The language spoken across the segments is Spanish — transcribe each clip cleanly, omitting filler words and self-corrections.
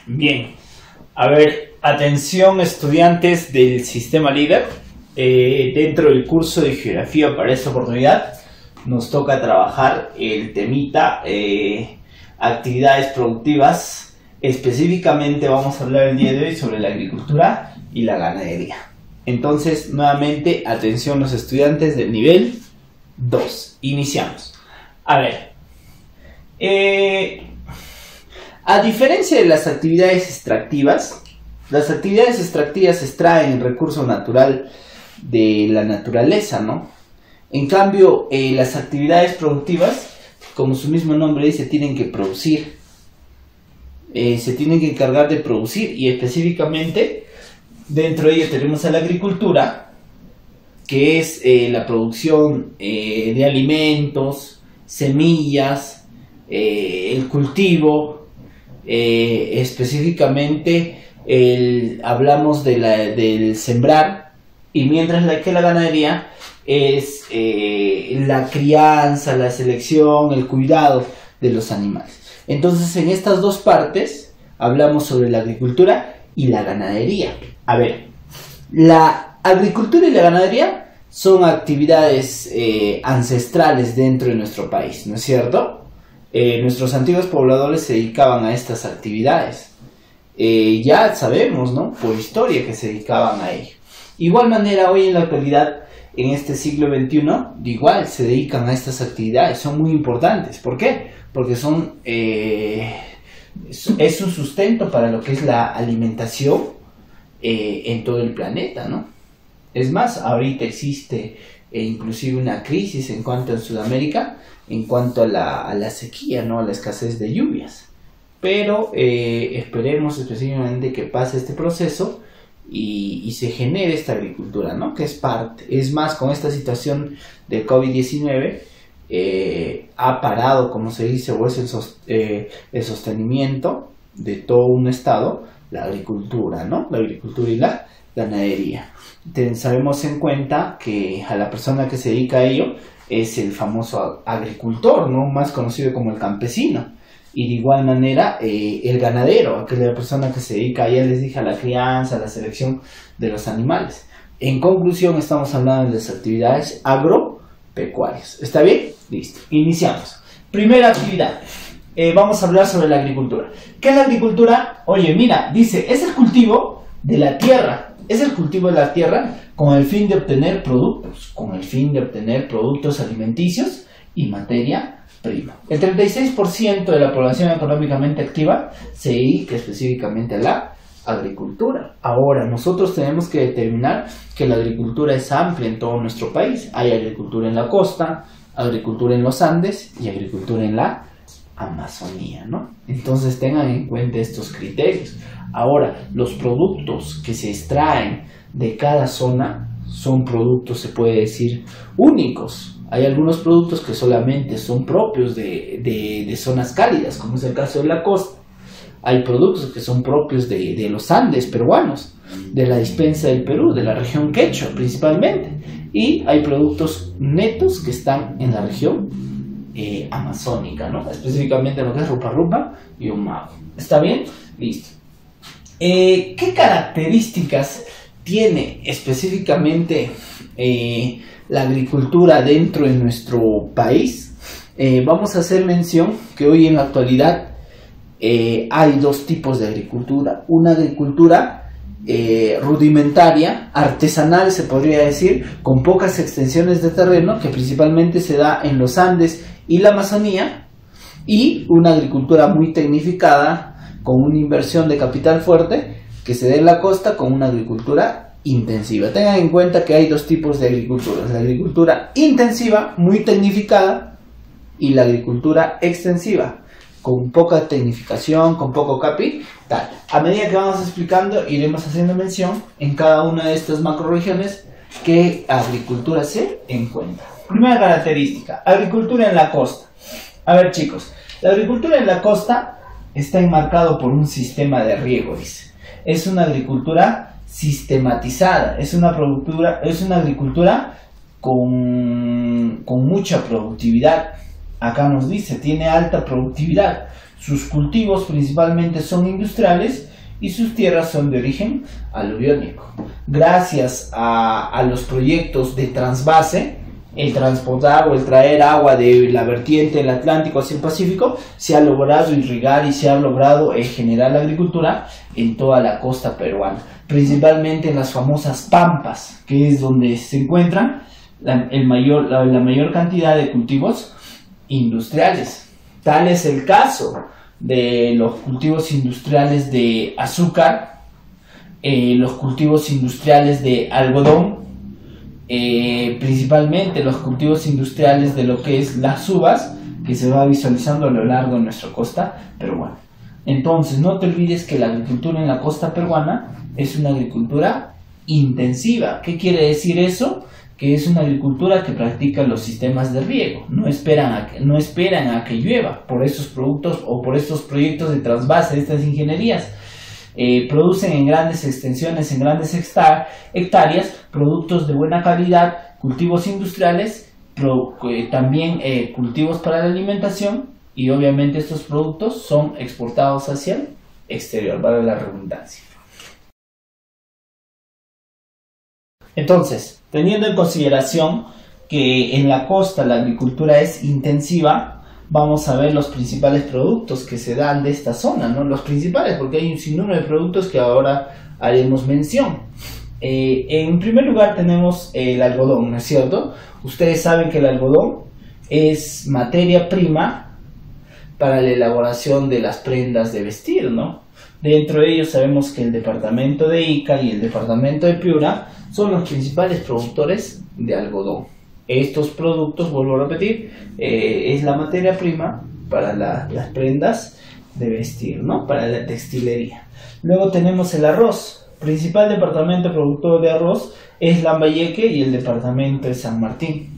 Bien, a ver, atención estudiantes del sistema líder. Dentro del curso de geografía para esta oportunidad nos toca trabajar el temita actividades productivas. Específicamente vamos a hablar el día de hoy sobre la agricultura y la ganadería. Entonces, nuevamente, atención los estudiantes del nivel 2. Iniciamos. A ver, a diferencia de las actividades extractivas extraen el recurso natural de la naturaleza, ¿no? En cambio, las actividades productivas, como su mismo nombre dice, tienen que producir. Se tienen que encargar de producir, y específicamente dentro de ello tenemos a la agricultura, que es la producción de alimentos, semillas, el cultivo, específicamente hablamos del sembrar, y mientras que la ganadería es la crianza, la selección, el cuidado de los animales. Entonces, en estas dos partes hablamos sobre la agricultura y la ganadería. A ver, la agricultura y la ganadería son actividades ancestrales dentro de nuestro país, ¿no es cierto? Nuestros antiguos pobladores se dedicaban a estas actividades. Ya sabemos, ¿no?, por historia, que se dedicaban a ello. Igual manera, hoy en la actualidad, en este siglo XXI, igual se dedican a estas actividades, son muy importantes. ¿Por qué? Porque es un sustento para lo que es la alimentación en todo el planeta, ¿no? Es más, ahorita existe inclusive una crisis en cuanto a Sudamérica, en cuanto a la sequía, ¿no?, a la escasez de lluvias. Pero esperemos específicamente que pase este proceso y se genere esta agricultura, ¿no?, que es parte. Es más, con esta situación de COVID-19 ha parado, como se dice, o es el sostenimiento de todo un estado, la agricultura, ¿no?, la agricultura y la ganadería. Sabemos en cuenta que a la persona que se dedica a ello es el famoso agricultor, ¿no?, más conocido como el campesino. Y de igual manera el ganadero, aquella persona que se dedica, ya les dije, a la crianza, a la selección de los animales. En conclusión, estamos hablando de las actividades agropecuarias. ¿Está bien? Listo. Iniciamos. Primera actividad. Vamos a hablar sobre la agricultura. ¿Qué es la agricultura? Oye, mira, dice, es el cultivo de la tierra. Es el cultivo de la tierra con el fin de obtener productos alimenticios y materia prima. El 36% de la población económicamente activa se dedica específicamente a la agricultura. Ahora, nosotros tenemos que determinar que la agricultura es amplia en todo nuestro país. Hay agricultura en la costa, agricultura en los Andes y agricultura en la Amazonía, ¿no? Entonces tengan en cuenta estos criterios. Ahora, los productos que se extraen de cada zona son productos, se puede decir, únicos. Hay algunos productos que solamente son propios de zonas cálidas, como es el caso de la costa. Hay productos que son propios de los Andes peruanos, de la dispensa del Perú, de la región Quechua principalmente. Y hay productos netos que están en la región amazónica, ¿no?, específicamente lo que es Rupa Rupa y Humago. ¿Está bien? Listo. ¿Qué características tiene específicamente la agricultura dentro de nuestro país? Vamos a hacer mención que hoy en la actualidad hay dos tipos de agricultura. Una agricultura rudimentaria, artesanal se podría decir, con pocas extensiones de terreno, que principalmente se da en los Andes y la Amazonía, y una agricultura muy tecnificada, con una inversión de capital fuerte, que se da en la costa, con una agricultura intensiva. Tengan en cuenta que hay dos tipos de agricultura: la agricultura intensiva, muy tecnificada, y la agricultura extensiva, con poca tecnificación, con poco capital. A medida que vamos explicando, iremos haciendo mención en cada una de estas macroregiones qué agricultura se encuentra. Primera característica: agricultura en la costa. A ver, chicos, la agricultura en la costa está enmarcado por un sistema de riego, dice. Es una agricultura sistematizada, es una agricultura con mucha productividad. Acá nos dice, tiene alta productividad. Sus cultivos principalmente son industriales y sus tierras son de origen aluviónico. Gracias a los proyectos de trasvase, el transportar o el traer agua de la vertiente del Atlántico hacia el Pacífico, se ha logrado irrigar y se ha logrado generar la agricultura en toda la costa peruana, principalmente en las famosas pampas, que es donde se encuentran la mayor cantidad de cultivos industriales. Tal es el caso de los cultivos industriales de azúcar, los cultivos industriales de algodón, principalmente los cultivos industriales de lo que es las uvas, que se va visualizando a lo largo de nuestra costa peruana. Entonces, no te olvides que la agricultura en la costa peruana es una agricultura intensiva. ¿Qué quiere decir eso? Que es una agricultura que practica los sistemas de riego, no esperan a que llueva por estos productos o por estos proyectos de trasvase de estas ingenierías. Producen en grandes extensiones, en grandes hectáreas, productos de buena calidad, cultivos industriales, también cultivos para la alimentación, y obviamente estos productos son exportados hacia el exterior, vale la redundancia. Entonces, teniendo en consideración que en la costa la agricultura es intensiva, vamos a ver los principales productos que se dan de esta zona, ¿no? Los principales, porque hay un sinnúmero de productos que ahora haremos mención. En primer lugar tenemos el algodón, ¿no es cierto? Ustedes saben que el algodón es materia prima para la elaboración de las prendas de vestir, ¿no? Dentro de ellos sabemos que el departamento de Ica y el departamento de Piura son los principales productores de algodón. Estos productos, vuelvo a repetir, es la materia prima para las prendas de vestir, ¿no? Para la textilería. Luego tenemos el arroz. Principal departamento productor de arroz es Lambayeque y el departamento de San Martín.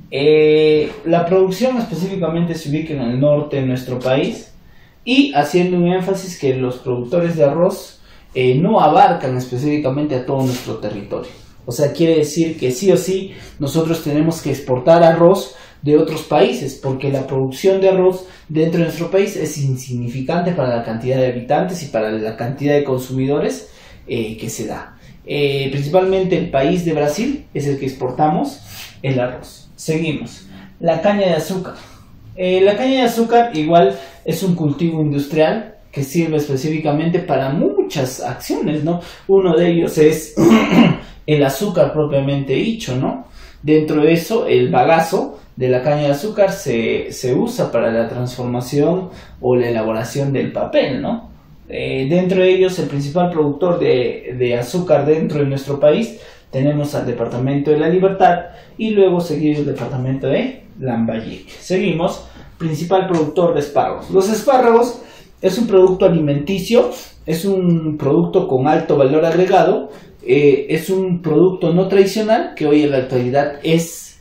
La producción específicamente se ubica en el norte de nuestro país, y haciendo un énfasis que los productores de arroz no abarcan específicamente a todo nuestro territorio. O sea, quiere decir que sí o sí nosotros tenemos que exportar arroz de otros países, porque la producción de arroz dentro de nuestro país es insignificante para la cantidad de habitantes y para la cantidad de consumidores que se da. Principalmente el país de Brasil es el que exportamos el arroz. Seguimos. La caña de azúcar. La caña de azúcar igual es un cultivo industrial que sirve específicamente para muchas acciones, ¿no? Uno de ellos es el azúcar propiamente dicho, ¿no? Dentro de eso, el bagazo de la caña de azúcar se usa para la transformación o la elaboración del papel, ¿no? Dentro de ellos, el principal productor de azúcar dentro de nuestro país, tenemos al departamento de La Libertad y luego seguido el departamento de Lambayeque. Seguimos, principal productor de espárragos. Los espárragos es un producto alimenticio, es un producto con alto valor agregado, es un producto no tradicional que hoy en la actualidad es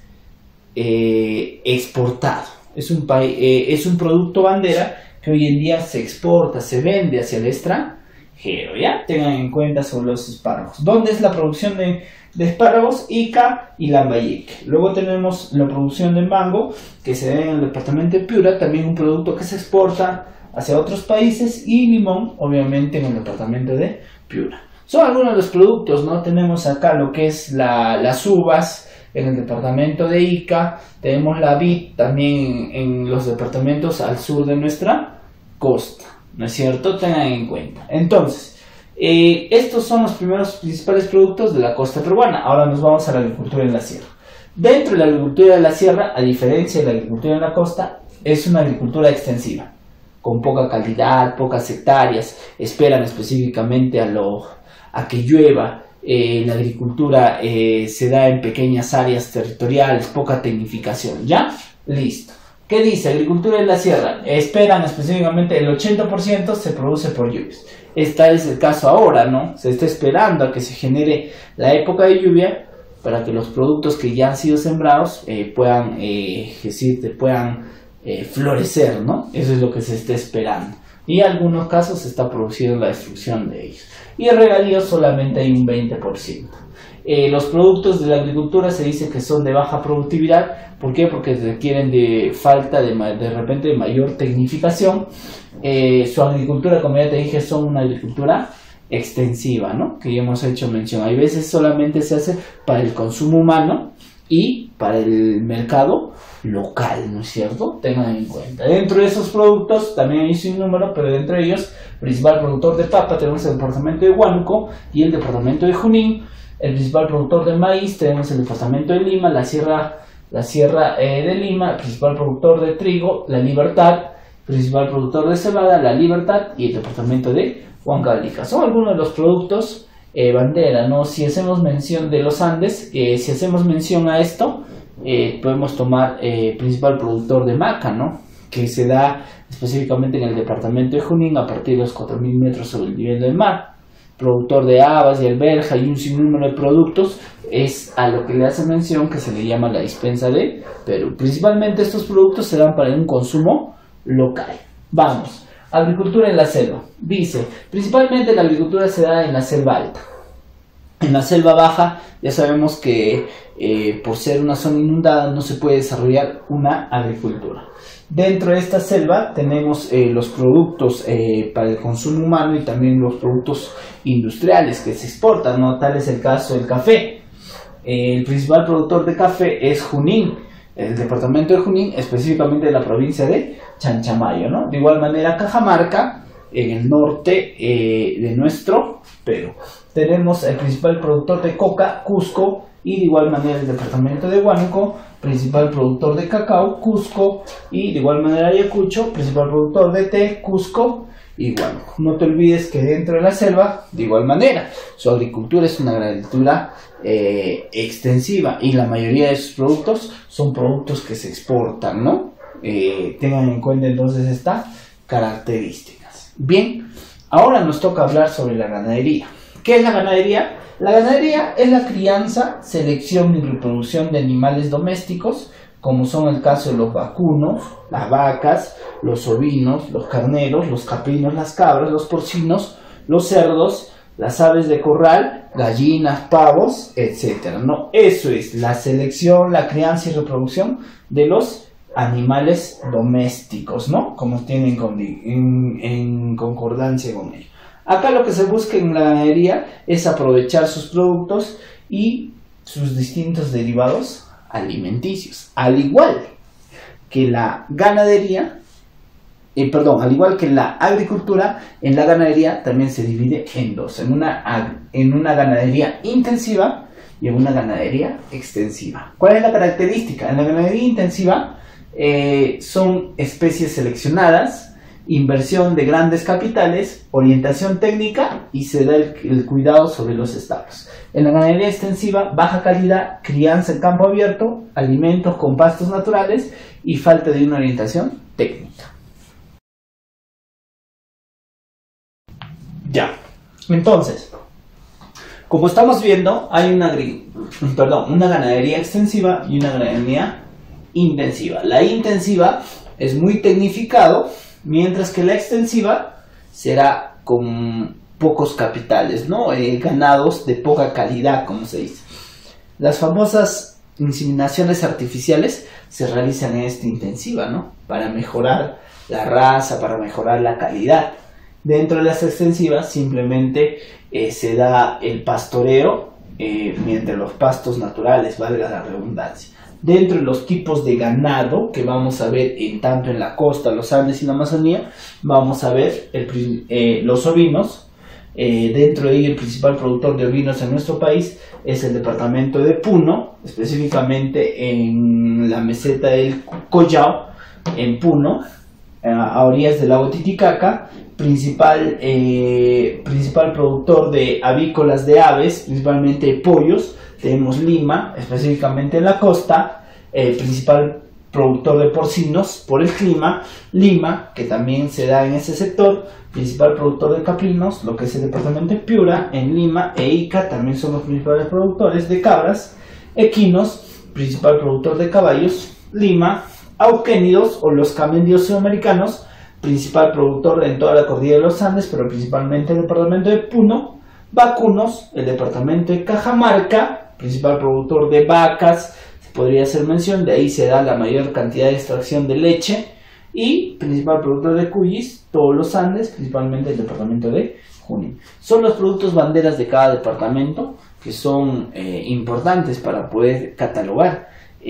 exportado. Es un producto bandera que hoy en día se exporta, se vende hacia el extranjero, ¿ya? Tengan en cuenta sobre los espárragos. ¿Dónde es la producción de espárragos? Ica y Lambayeque. Luego tenemos la producción de mango, que se ve en el departamento de Piura, también un producto que se exporta hacia otros países, y limón, obviamente, en el departamento de Piura. Son algunos de los productos, ¿no? Tenemos acá lo que es las uvas en el departamento de Ica, tenemos la vid también en los departamentos al sur de nuestra costa, ¿no es cierto? Tengan en cuenta. Entonces, estos son los primeros principales productos de la costa peruana. Ahora nos vamos a la agricultura en la sierra. Dentro de la agricultura de la sierra, a diferencia de la agricultura en la costa, es una agricultura extensiva, con poca calidad, pocas hectáreas, esperan específicamente a que llueva. La agricultura se da en pequeñas áreas territoriales, poca tecnificación. ¿Ya? Listo. ¿Qué dice? Agricultura en la sierra. Esperan específicamente el 80% se produce por lluvias. Este es el caso ahora, ¿no? Se está esperando a que se genere la época de lluvia para que los productos que ya han sido sembrados puedan florecer, ¿no? Eso es lo que se está esperando. Y en algunos casos se está produciendo la destrucción de ellos. Y el regadío solamente hay un 20%. Los productos de la agricultura se dice que son de baja productividad. ¿Por qué? Porque requieren de falta de repente de mayor tecnificación. Su agricultura, como ya te dije, son una agricultura extensiva, ¿no? Que ya hemos hecho mención. Hay veces solamente se hace para el consumo humano y para el mercado local, ¿no es cierto? Tengan en cuenta. Dentro de esos productos también hay un número, pero dentro de ellos, principal productor de papa, tenemos el departamento de Huánuco y el departamento de Junín. El principal productor de maíz, tenemos el departamento de Lima, la sierra de Lima. Principal productor de trigo, La Libertad. Principal productor de cebada, La Libertad. Y el departamento de Huancavelica. Son algunos de los productos bandera, ¿no? Si hacemos mención de los Andes, si hacemos mención a esto, podemos tomar principal productor de maca, ¿no? Que se da específicamente en el departamento de Junín a partir de los 4.000 metros sobre el nivel del mar. Productor de habas y alberja y un sinnúmero de productos, es a lo que le hace mención que se le llama la dispensa de Perú. Principalmente estos productos se dan para un consumo local. Vamos, agricultura en la selva. Dice, principalmente la agricultura se da en la selva alta. En la selva baja ya sabemos que por ser una zona inundada no se puede desarrollar una agricultura. Dentro de esta selva tenemos los productos para el consumo humano y también los productos industriales que se exportan, ¿no? Tal es el caso del café. El principal productor de café es Junín, el departamento de Junín, específicamente de la provincia de Chanchamayo, ¿no? De igual manera Cajamarca, en el norte de nuestro Perú. Tenemos el principal productor de coca, Cusco, y de igual manera el departamento de Huánuco, principal productor de cacao, Cusco, y de igual manera Ayacucho, principal productor de té, Cusco y Huánuco. No te olvides que dentro de la selva, de igual manera, su agricultura es una agricultura extensiva y la mayoría de sus productos son productos que se exportan, ¿no? Tengan en cuenta entonces estas características. Bien, ahora nos toca hablar sobre la ganadería. ¿Qué es la ganadería? La ganadería es la crianza, selección y reproducción de animales domésticos, como son el caso de los vacunos, las vacas, los ovinos, los carneros, los caprinos, las cabras, los porcinos, los cerdos, las aves de corral, gallinas, pavos, etc. ¿No? Eso es la selección, la crianza y reproducción de los animales domésticos, ¿no? Como tienen en concordancia con ello. Acá lo que se busca en la ganadería es aprovechar sus productos y sus distintos derivados alimenticios. Al igual que la ganadería, al igual que la agricultura, en la ganadería también se divide en dos, en una ganadería intensiva y en una ganadería extensiva. ¿Cuál es la característica? En la ganadería intensiva son especies seleccionadas, inversión de grandes capitales, orientación técnica y se da el cuidado sobre los establos. En la ganadería extensiva, baja calidad, crianza en campo abierto, alimentos con pastos naturales y falta de una orientación técnica. Ya, entonces, como estamos viendo, hay una ganadería extensiva y una ganadería intensiva. La intensiva es muy tecnificado, mientras que la extensiva será con pocos capitales, ¿no? Ganados de poca calidad, como se dice. Las famosas inseminaciones artificiales se realizan en esta intensiva, ¿no? Para mejorar la raza, para mejorar la calidad. Dentro de las extensivas simplemente se da el pastoreo mientras los pastos naturales, valga la redundancia. Dentro de los tipos de ganado que vamos a ver tanto en la costa, los Andes y la Amazonía, vamos a ver los ovinos. Dentro de ello, el principal productor de ovinos en nuestro país es el departamento de Puno, específicamente en la meseta del Collao, en Puno, a orillas del lago Titicaca. Principal productor de avícolas de aves, principalmente de pollos. Tenemos Lima, específicamente en la costa, principal productor de porcinos por el clima, Lima, que también se da en ese sector, principal productor de caprinos, lo que es el departamento de Piura, en Lima e Ica también son los principales productores de cabras, equinos, principal productor de caballos, Lima, auquénidos o los camélidos sudamericanos, principal productor en toda la cordillera de los Andes, pero principalmente el departamento de Puno, Vacunos, el departamento de Cajamarca, principal productor de vacas, se podría hacer mención, de ahí se da la mayor cantidad de extracción de leche, y principal productor de cuyis, todos los Andes, principalmente el departamento de Junín. Son los productos banderas de cada departamento que son importantes para poder catalogar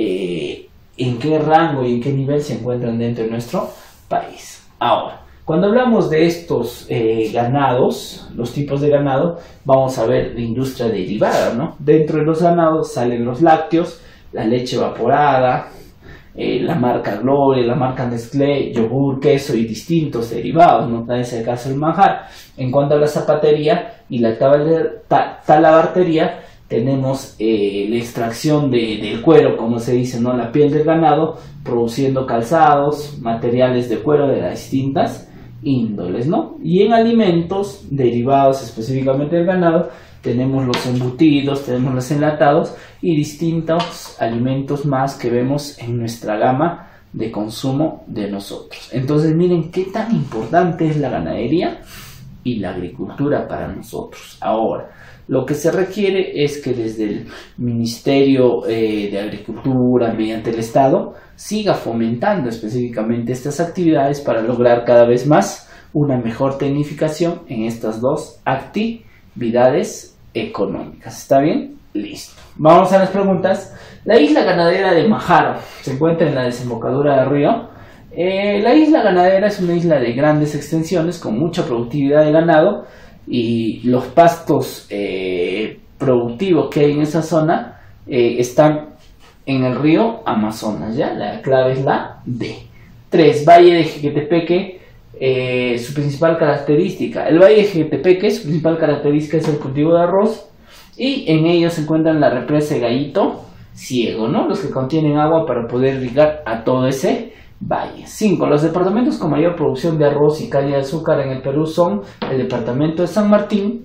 en qué rango y en qué nivel se encuentran dentro de nuestro país. Ahora, cuando hablamos de estos ganados, los tipos de ganado, vamos a ver la industria derivada, ¿no? Dentro de los ganados salen los lácteos, la leche evaporada, la marca Gloria, la marca Nestlé, yogur, queso y distintos derivados, ¿no? Tal es el caso del manjar. En cuanto a la zapatería y la talabartería, tenemos la extracción del cuero, como se dice, ¿no? La piel del ganado, produciendo calzados, materiales de cuero de las distintas índoles, ¿no? Y en alimentos derivados específicamente del ganado, tenemos los embutidos, tenemos los enlatados y distintos alimentos más que vemos en nuestra gama de consumo de nosotros. Entonces miren qué tan importante es la ganadería y la agricultura para nosotros. Ahora, lo que se requiere es que desde el Ministerio de Agricultura, mediante el Estado, siga fomentando específicamente estas actividades para lograr cada vez más una mejor tecnificación en estas dos actividades económicas. ¿Está bien? Listo. Vamos a las preguntas. La isla ganadera de Majaro se encuentra en la desembocadura del río. La isla ganadera es una isla de grandes extensiones con mucha productividad de ganado, y los pastos productivos que hay en esa zona están en el río Amazonas, ¿ya? La clave es la D. 3. Valle de Jequetepeque, su principal característica. El Valle de Jequetepeque, su principal característica es el cultivo de arroz, y en ellos se encuentran la represa de Gallito Ciego, ¿no? Los que contienen agua para poder irrigar a todo ese valle. 5. Los departamentos con mayor producción de arroz y caña de azúcar en el Perú son el departamento de San Martín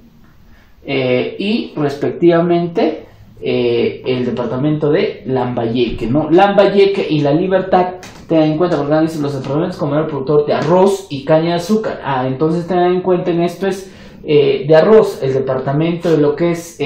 y respectivamente el departamento de Lambayeque, ¿no? Lambayeque y La Libertad, tengan en cuenta, porque dicen los departamentos con mayor productor de arroz y caña de azúcar. Entonces tengan en cuenta en esto es de arroz el departamento de lo que es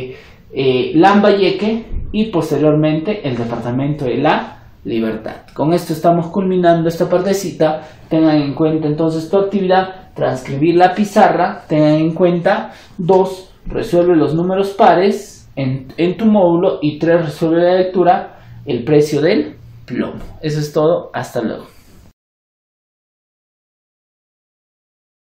Lambayeque, y posteriormente el departamento de La Libertad. Con esto estamos culminando esta partecita. Tengan en cuenta entonces tu actividad, transcribir la pizarra. Tengan en cuenta 2, resuelve los números pares en tu módulo, y 3, resuelve la lectura, el precio del plomo. Eso es todo, hasta luego.